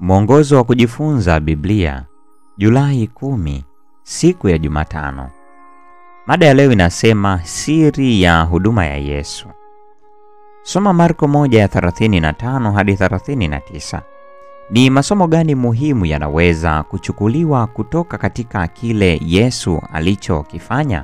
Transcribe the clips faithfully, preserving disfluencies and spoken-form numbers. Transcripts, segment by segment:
Mwongozo wa kujifunza Biblia, Julai kumi, siku ya Jumatano. Mada ya leo inasema siri ya huduma ya Yesu. Soma Marko moja ya thelathini na tano hadi thelathini na tisa. Ni masomo gani muhimu yanaweza kuchukuliwa kutoka katika kile Yesu alichokifanya?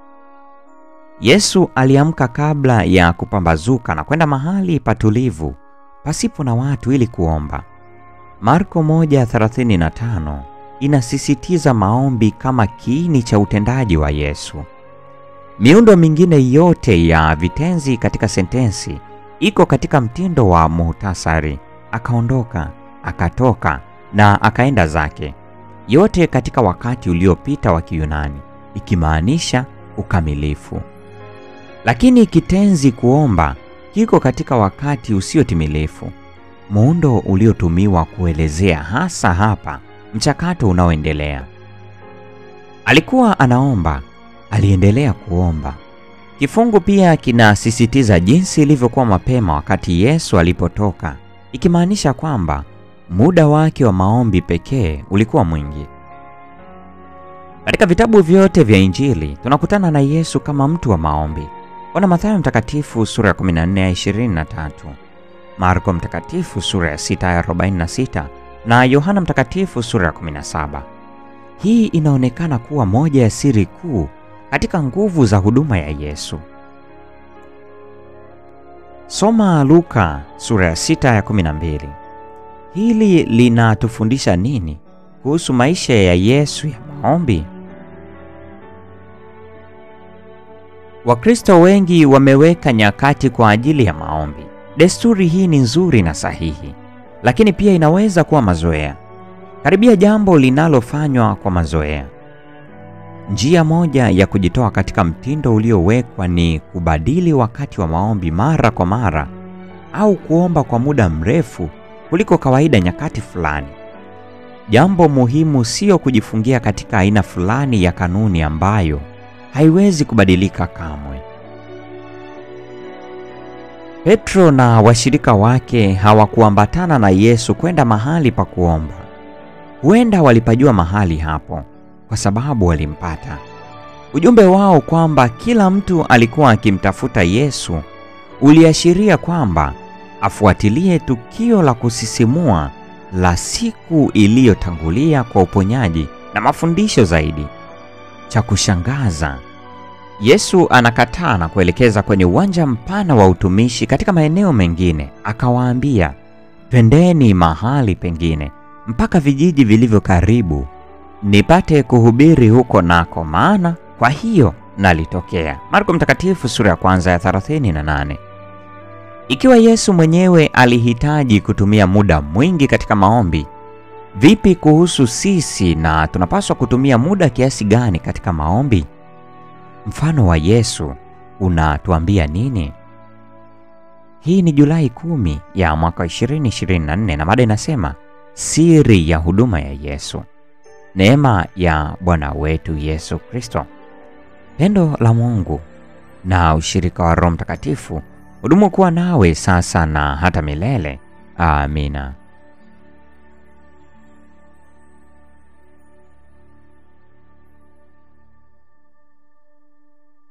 Yesu aliamka kabla ya kupambazuka na kwenda mahali patulivu pasipo na watu ili kuomba. Marko moja thelathini na tano inasisitiza maombi kama kiini cha utendaji wa Yesu. Miundo mingine yote ya vitenzi katika sentensi iko katika mtindo wa muhtasari: akaondoka, akatoka na akaenda zake, yote katika wakati uliopita wa Kiyunani, ikimaanisha ukamilifu. Lakini kitenzi kuomba kiko katika wakati usiotimilifu, muundo uliotumiwa kuelezea hasa hapa mchakato unaoendelea. Alikuwa anaomba, aliendelea kuomba. Kifungu pia kinasisitiza jinsi ilivyokuwa mapema wakati Yesu alipotoka, ikimaanisha kwamba muda wake wa maombi pekee ulikuwa mwingi. Katika vitabu vyote vya Injili tunakutana na Yesu kama mtu wa maombi. Ona Mathayo mtakatifu sura ya kumi na nne ya ishirini na tatu, Marko mtakatifu sura ya sita ya arobaini na sita na Yohana mtakatifu sura ya kumi na saba. Hii inaonekana kuwa moja ya siri kuu katika nguvu za huduma ya Yesu. Soma Luka sura ya sita ya kumi na mbili. Hili linatufundisha nini kuhusu maisha ya Yesu ya maombi? Wakristo wengi wameweka nyakati kwa ajili ya maombi. Desturi hii ni nzuri na sahihi, lakini pia inaweza kuwa mazoea. Karibia jambo linalofanywa kwa mazoea. Njia moja ya kujitoa katika mtindo uliowekwa ni kubadili wakati wa maombi mara kwa mara au kuomba kwa muda mrefu kuliko kawaida nyakati fulani. Jambo muhimu sio kujifungia katika aina fulani ya kanuni ambayo haiwezi kubadilika kamwe. Petro na washirika wake hawakuambatana na Yesu kwenda mahali pa kuomba. Huenda walipajua mahali hapo kwa sababu walimpata. Ujumbe wao kwamba kila mtu alikuwa akimtafuta Yesu uliashiria kwamba afuatilie tukio la kusisimua la siku iliyotangulia kwa uponyaji na mafundisho zaidi. Cha kushangaza, Yesu anakataa na kuelekeza kwenye uwanja mpana wa utumishi katika maeneo mengine. Akawaambia, twendeni mahali pengine mpaka vijiji vilivyo karibu, nipate kuhubiri huko nako, maana kwa hiyo nalitokea. Marko mtakatifu sura ya kwanza ya thelathini na nane. Ikiwa Yesu mwenyewe alihitaji kutumia muda mwingi katika maombi, vipi kuhusu sisi, na tunapaswa kutumia muda kiasi gani katika maombi? Mfano wa Yesu unatuambia nini? Hii ni Julai kumi ya mwaka ishirini ishirini na nne na mada inasema siri ya huduma ya Yesu. Neema ya Bwana wetu Yesu Kristo, pendo la Mungu na ushirika wa Roho Mtakatifu hudumu kuwa nawe sasa na hata milele. Amina.